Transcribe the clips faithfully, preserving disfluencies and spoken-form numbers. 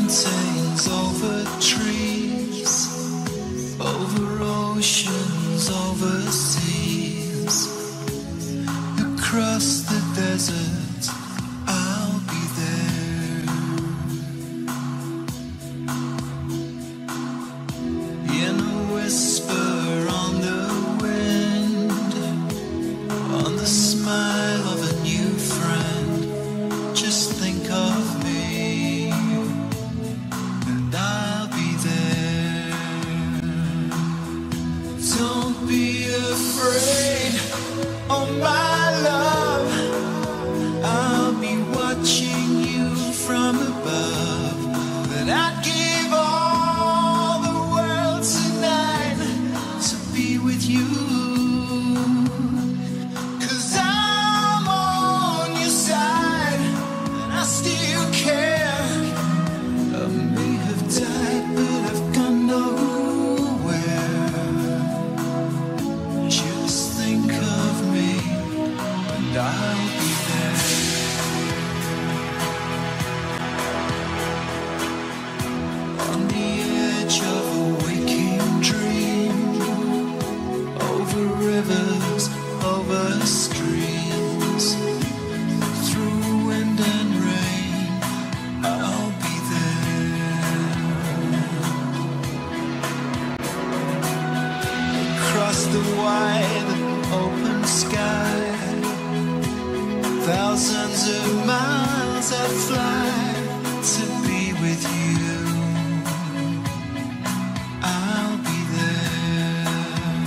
mountains, over trees, over oceans, over seas, across the desert, I'll be there. In a whisper on the wind, on the smile of a new friend, just think of me, and I'll be there. Don't be afraid, oh my love, I'll be watching you from above. But I'd give all the world tonight to be with you, 'cause I'm on your side and I still care. I may have died, but I've gone nowhere. Just think of me, and I'll be there. On the edge of a waking dream, over rivers, over streams, through wind and rain, I'll be there. Across the wide open sky, thousands of miles I'd fly to be with you. I'll be there.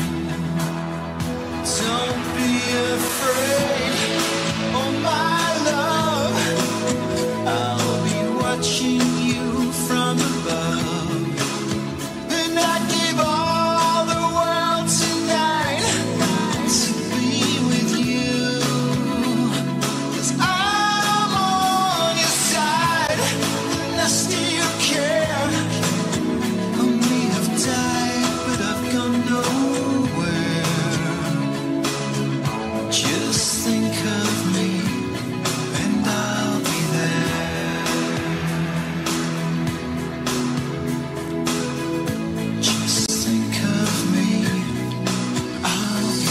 Don't be afraid, oh my love, I'll be watching you from above. And I'd give all the world tonight to be with you, 'cause I'm on your side and I still care. I may have died, but I've gone nowhere. Just think of me, and I'll be there. Just think of me, I'll be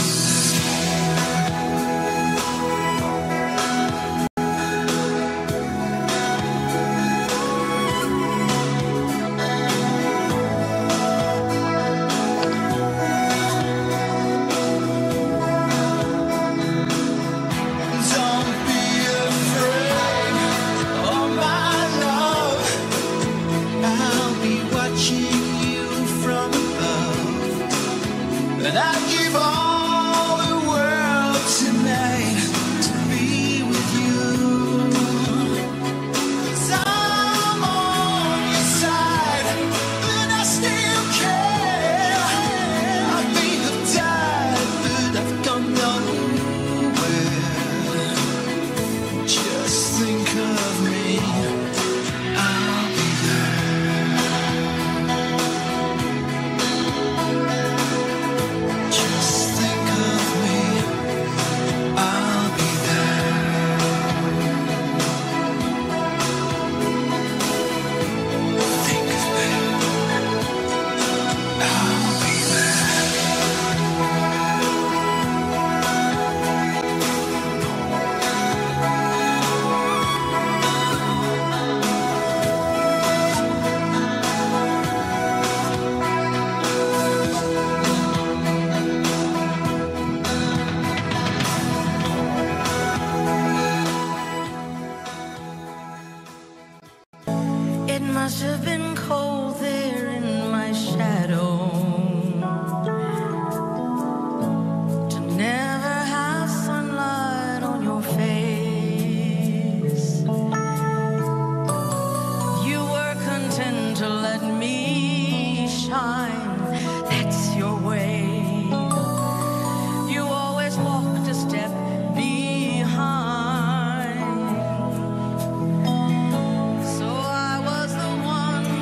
Don't be afraid, oh my love, I'll be watching you from above. And I give all the world tonight to be with you, 'cause I'm on your side and I still care. I may have died, but I've gone nowhere. Just think of me, I'll be there. Just think of me, I'll be there. Think of me, I'll be there. It must have been cold there in my shadow to never have sunlight on your face. You were content to let me shine, that's your way. You always walked a step behind. So I was the one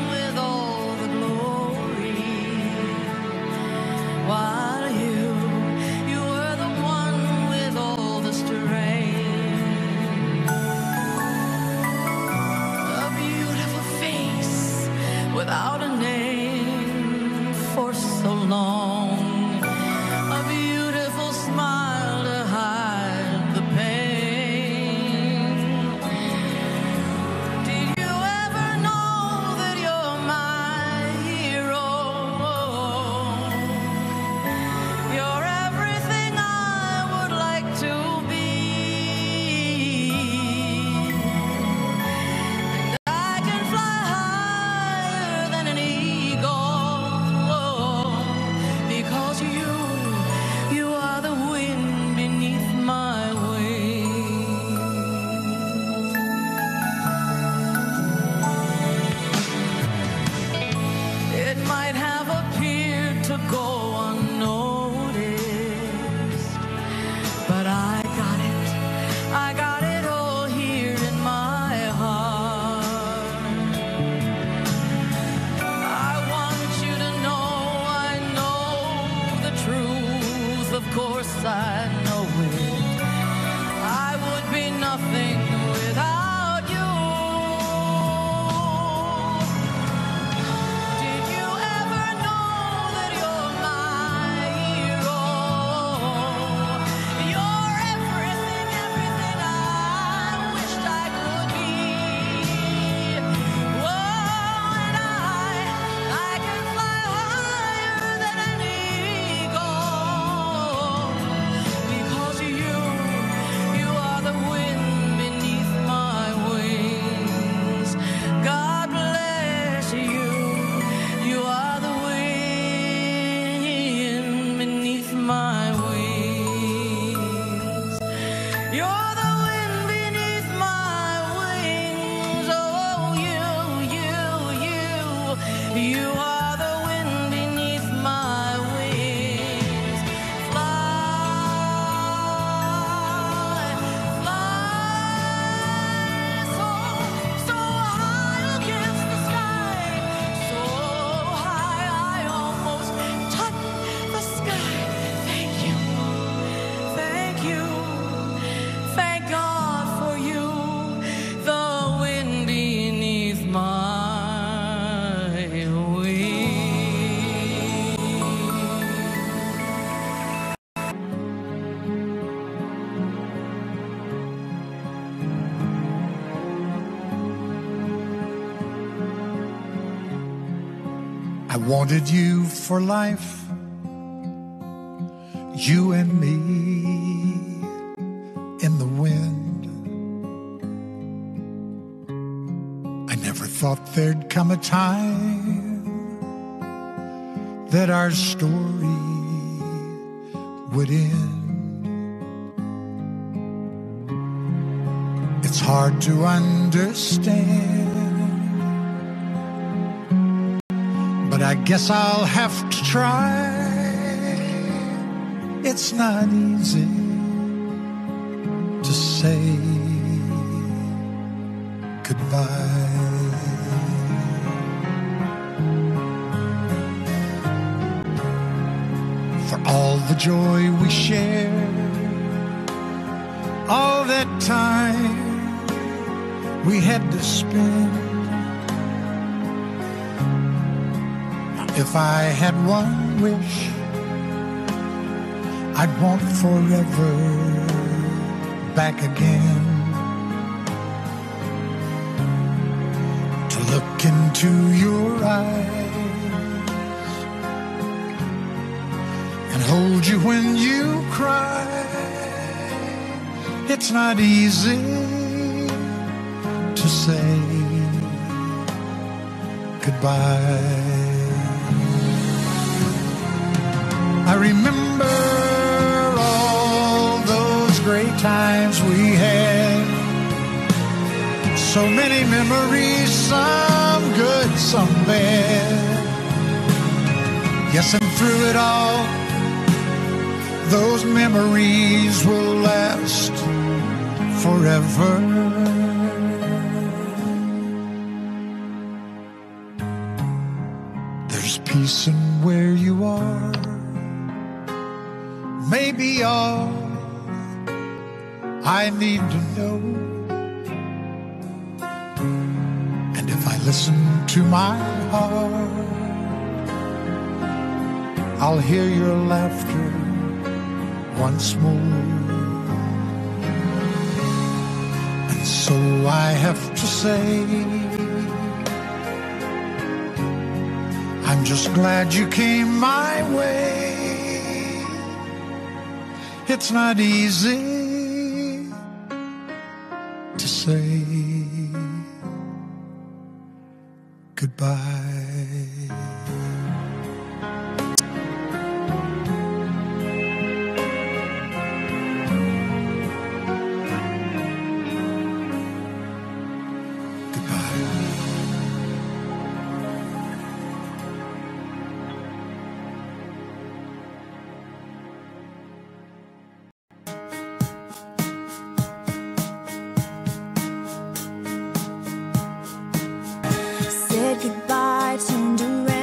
You're the wind beneath my wings. Oh, you, you, you. You are the wind beneath my wings. Fly, fly so, so high against the sky. So high I almost touch the sky. Thank you, thank you, thank God for you, the wind beneath my wings. I wanted you for life, you and me in the wind. I never thought there'd come a time that our story would end. It's hard to understand, but I guess I'll have to try. It's not easy to say goodbye. For all the joy we shared, all that time we had to spend. If I had one wish, I'd want forever back again. To look into your eyes and hold you when you cry. It's not easy to say goodbye. I remember all those great times we had. So many memories, some good, some bad. Yes, and through it all, those memories will last forever. There's peace in where you are. Maybe all I need to know. And if I listen to my heart, I'll hear your laughter once more. And so I have to say, I'm just glad you came my way. It's not easy to say goodbye. Said goodbye, turned around.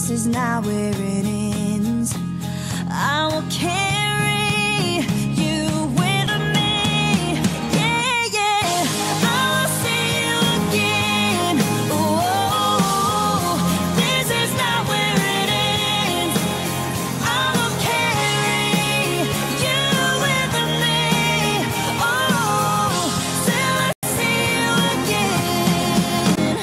this is not where it ends. I will carry you with me. Yeah, yeah. I will see you again. Oh, this is not where it ends. I will carry you with me. Oh, till I see you again.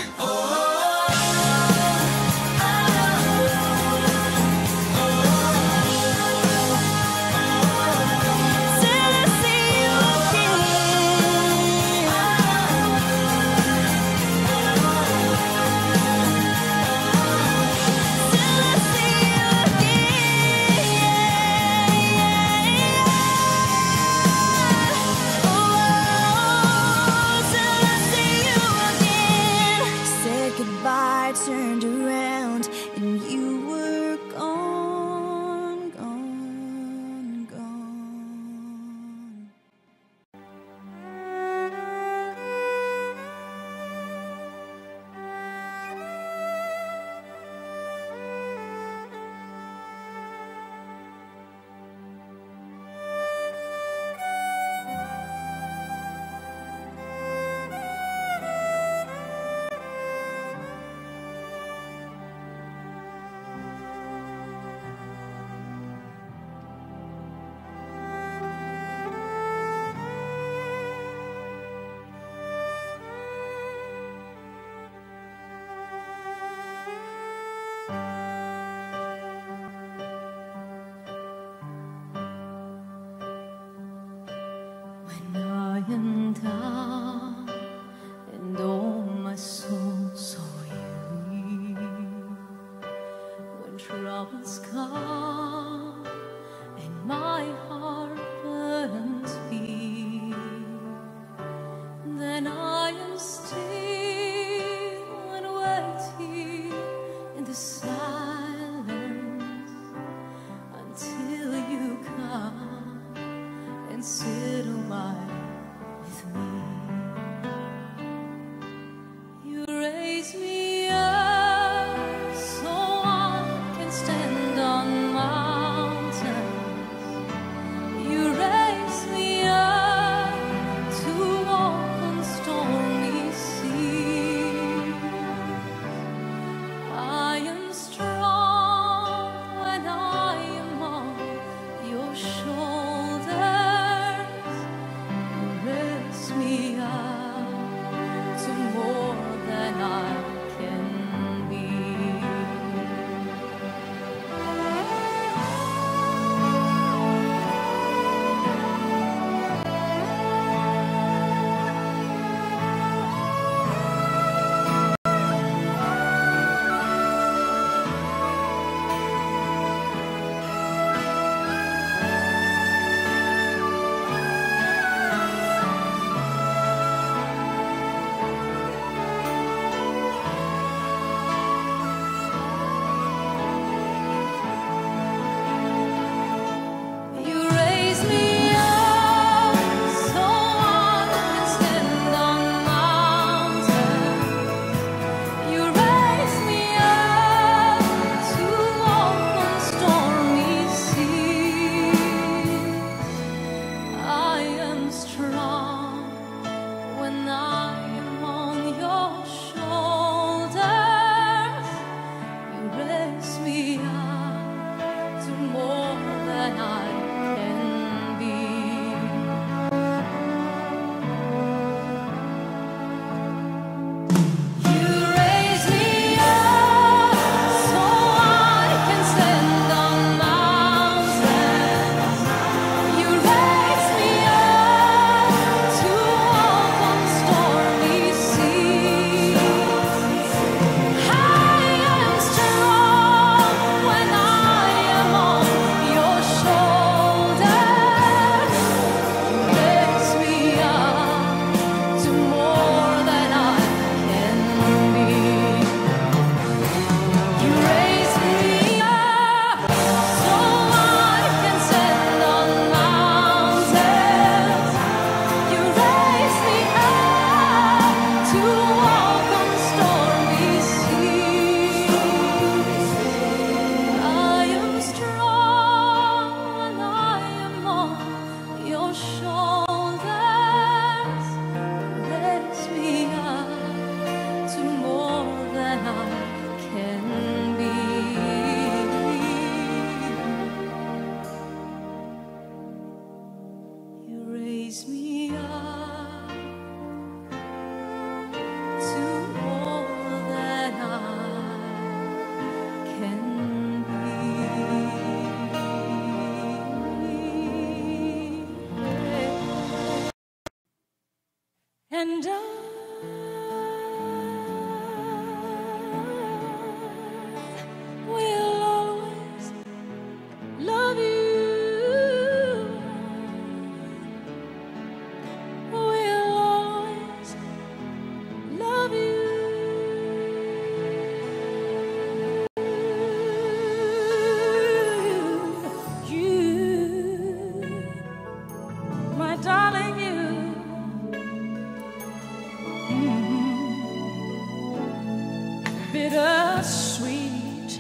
bittersweet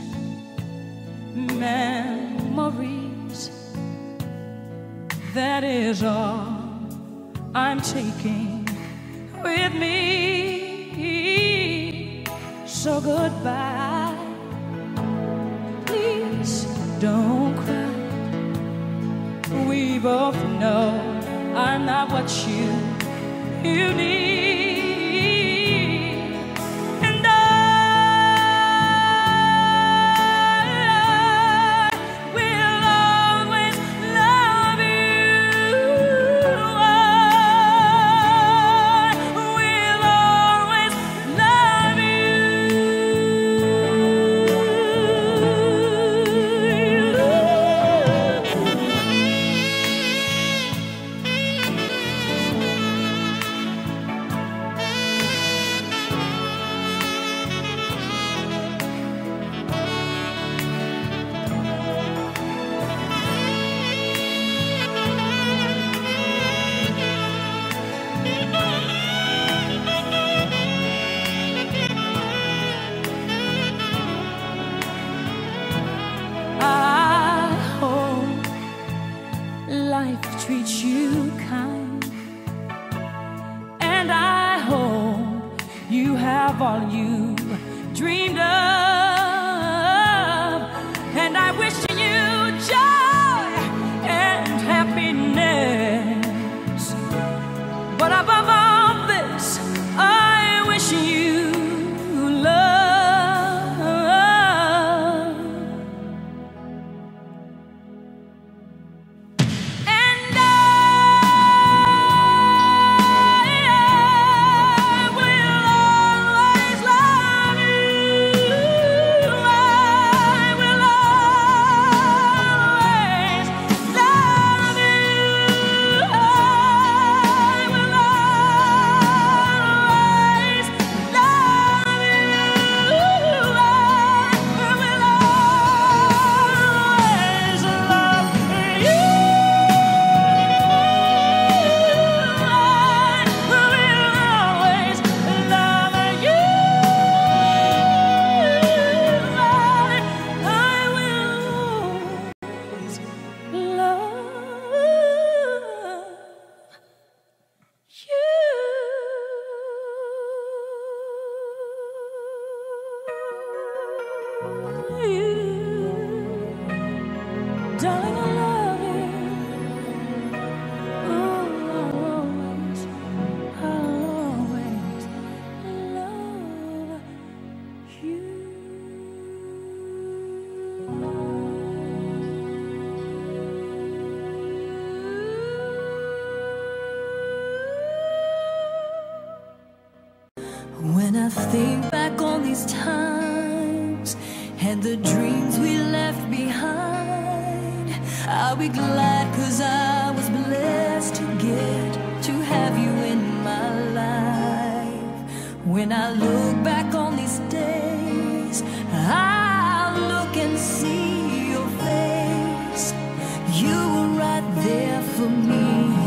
memories. That is all I'm taking with me. So goodbye. Please don't cry. We both know I'm not what you you need, and I will always love you. I will always love life treats you kind, and I hope you have all you dreamed of, and I wish you joy and happiness, but above all this I wish you love. Darling, I love you. Oh, I'll always, I'll always love you. When I think back on these times and the dreams we left behind, I'll be glad 'cause I was blessed to get to have you in my life. When I look back on these days, I'll look and see your face. You were right there for me.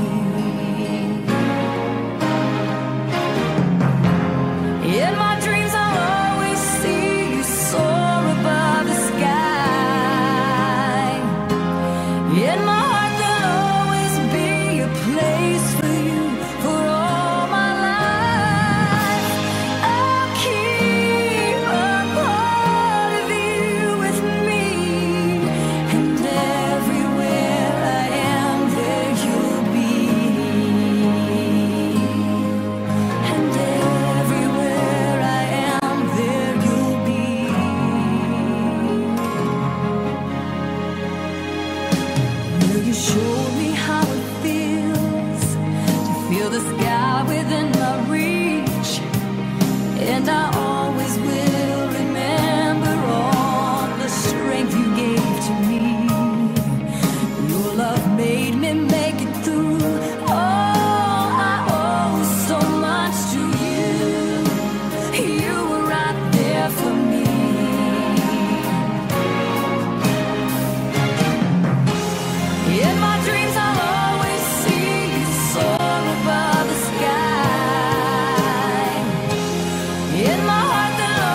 In my dreams I'll always see you soar above the sky. In my heart there'll always be a place for you for all my life. I'll keep a part of you with me, and everywhere I am there you'll be. And everywhere I am there you'll be. Will you show me how it feels to feel the sky within my reach? And I always will remember all the strength you gave to me. Your love made me make it through. Oh, I owe so much to you. You were right there for me. In my dreams I'll always see you soar above the sky. In my heart there'll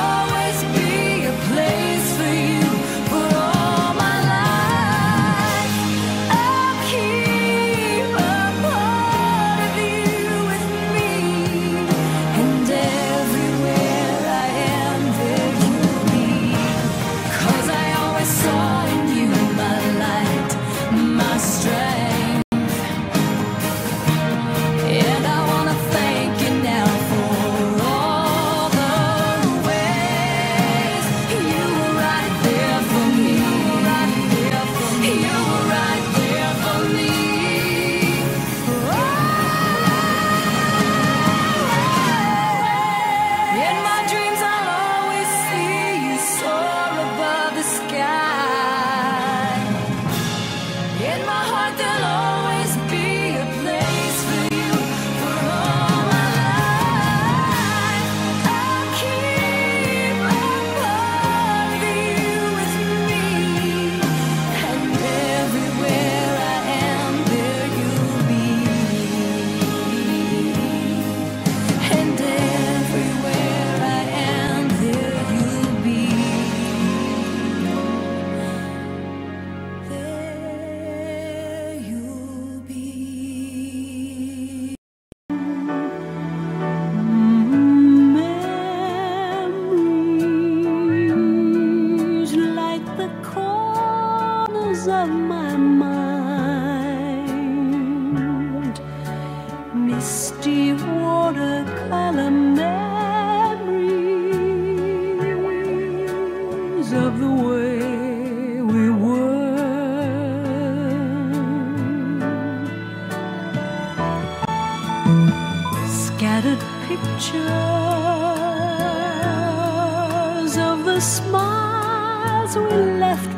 the smiles we left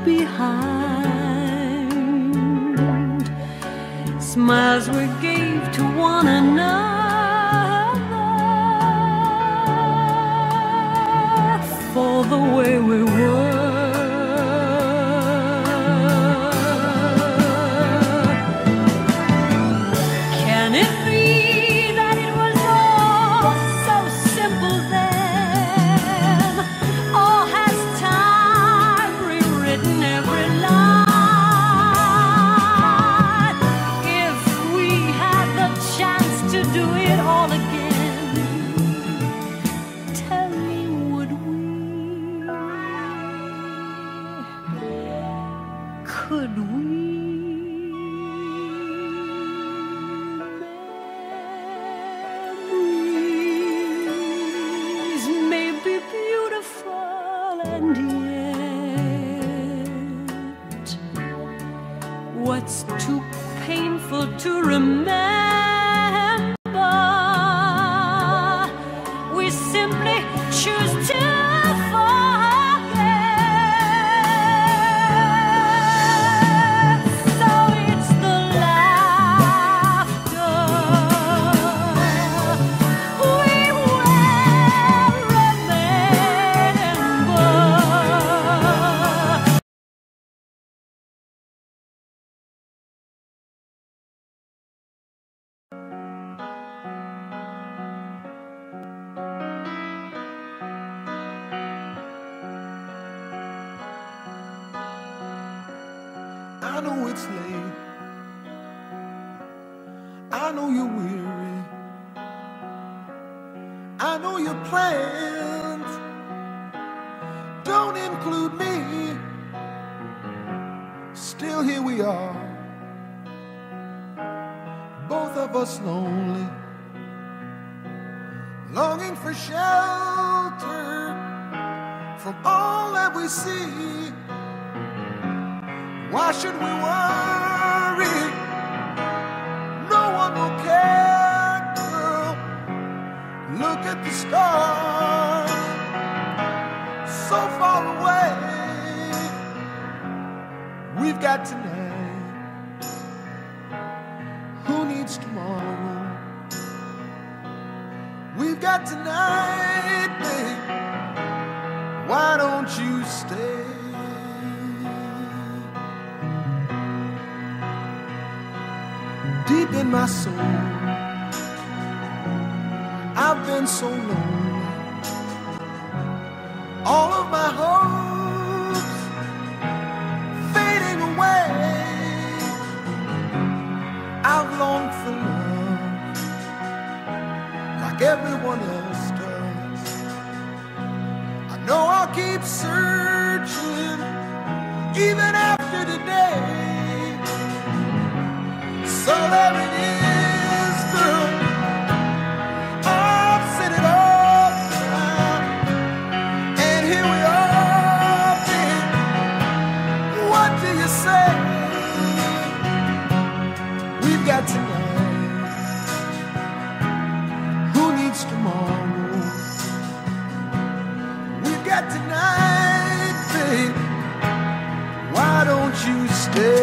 behind, smiles we gave to one another for the way we were. Can it be that it was all so simple then? Or has time rewritten every line? If we had the chance to do it all again, tell me, would we? Could we? Memories may be beautiful, and yet what's too painful to remember, we simply choose to forget. So it's the laughter we will remember. I know it's late. I know you're weary. I know your plans don't include me. Still here we are, both of us lonely, longing for shelter from all that we see. Why should we worry? No one will care, girl. Look at the stars, so far away. We've got tonight. Who needs tomorrow? We've got tonight, babe. Why don't you stay? Deep in my soul, I've been so lonely. All of my hopes fading away. I've longed for love like everyone else does. I know I'll keep searching even after today. So there it is, girl. I've said it all down, and here we are, babe. What do you say? We've got tonight. Who needs tomorrow? We've got tonight, babe. Why don't you stay?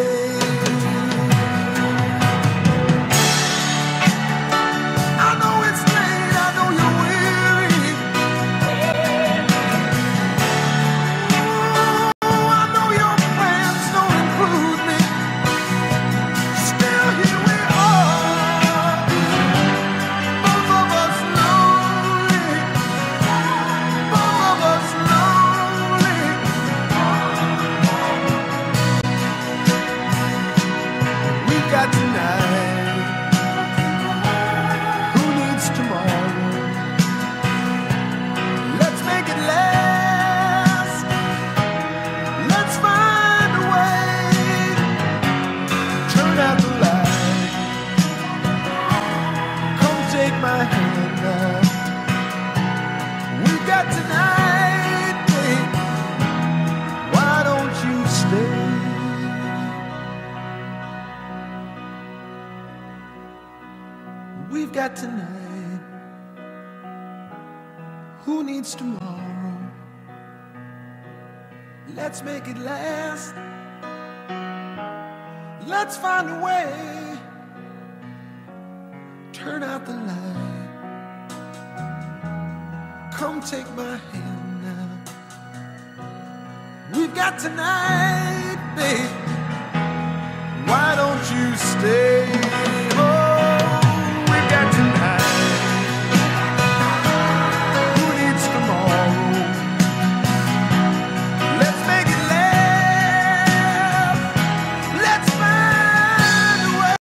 We've got tonight. Who needs tomorrow? Let's make it last. Let's find a way. Turn out the light. Come take my hand now. We've got tonight, babe. Why don't you stay?